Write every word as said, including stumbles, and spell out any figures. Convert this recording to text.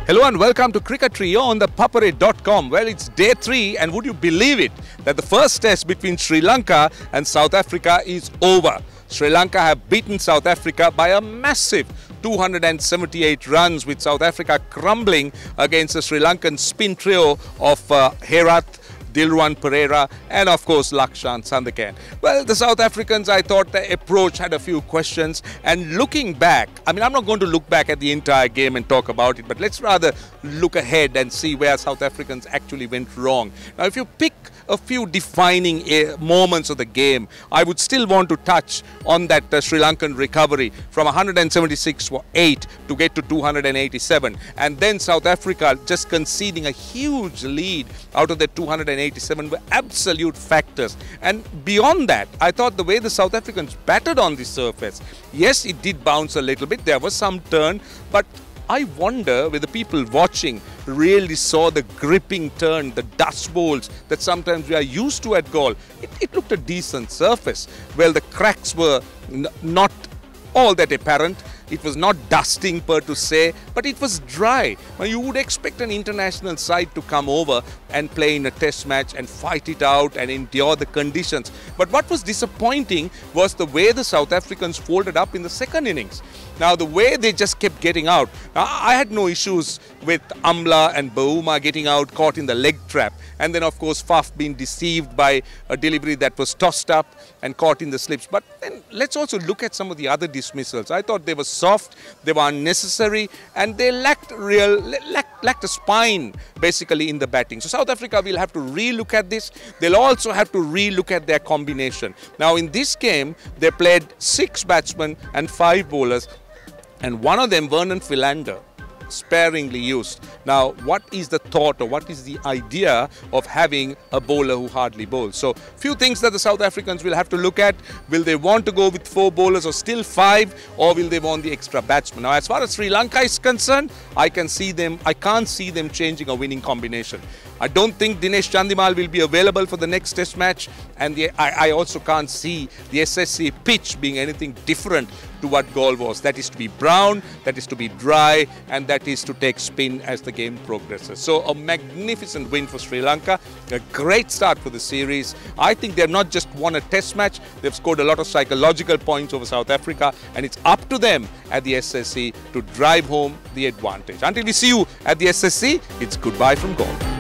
Hello and welcome to Cricketry on the papare dot com. Well, it's day three and would you believe it that the first test between Sri Lanka and South Africa is over. Sri Lanka have beaten South Africa by a massive two hundred seventy-eight runs, with South Africa crumbling against the Sri Lankan spin trio of uh, Herath, Dilruwan Perera and of course Lakshan Sandakan. Well, the South Africans, I thought the approach had a few questions, and looking back, I mean I'm not going to look back at the entire game and talk about it, but let's rather look ahead and see where South Africans actually went wrong. Now if you pick a few defining uh, moments of the game, I would still want to touch on that uh, Sri Lankan recovery from one hundred seventy-six for eight to get to two hundred eighty-seven, and then South Africa just conceding a huge lead out of the two hundred eighty-seven were absolute factors. And beyond that, I thought the way the South Africans batted on the surface, yes, it did bounce a little bit, there was some turn, but I wonder whether people watching really saw the gripping turn, the dust bowls that sometimes we are used to at Galle. It, it looked a decent surface. Well, the cracks were n not all that apparent. It was not dusting per to say, but it was dry. Now, you would expect an international side to come over and play in a test match and fight it out and endure the conditions. But what was disappointing was the way the South Africans folded up in the second innings. Now, the way they just kept getting out. Now, I had no issues with Amla and Bauma getting out, caught in the leg trap. And then, of course, Faf being deceived by a delivery that was tossed up and caught in the slips. But then let's also look at some of the other dismissals. I thought they were soft, they were unnecessary, and they lacked real, lacked, lacked a spine, basically, in the batting. So South Africa will have to re-look at this. They'll also have to re-look at their combination. Now, in this game, they played six batsmen and five bowlers, and one of them, Vernon Philander, sparingly used. Now, what is the thought or what is the idea of having a bowler who hardly bowls? So, few things that the South Africans will have to look at. Will they want to go with four bowlers or still five, or will they want the extra batsman? Now, as far as Sri Lanka is concerned, I can see them, I can't see them changing a winning combination. I don't think Dinesh Chandimal will be available for the next test match, and the, I, I also can't see the S S C pitch being anything different to what Galle was. That is to be brown, that is to be dry, and that is to take spin as the game progresses. So a magnificent win for Sri Lanka, a great start for the series. I think they've not just won a test match, they've scored a lot of psychological points over South Africa, and it's up to them at the S S C to drive home the advantage. Until we see you at the S S C, it's goodbye from Galle.